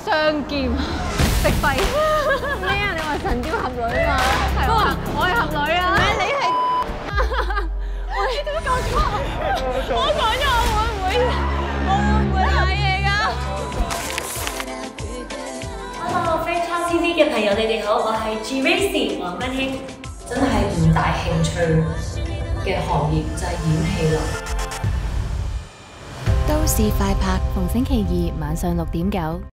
雙劍食費咩啊？你話神雕俠侶嘛？係啊，我係俠女啊！你係喂，點解咁講？我講咗我會唔會瀨嘢㗎 ？Hello， 非常 TV 嘅朋友，你哋好，我係 Grace 黃君馨。真係五大興趣嘅行業就係演戲啦。 都市快拍，逢星期二晚上6點9。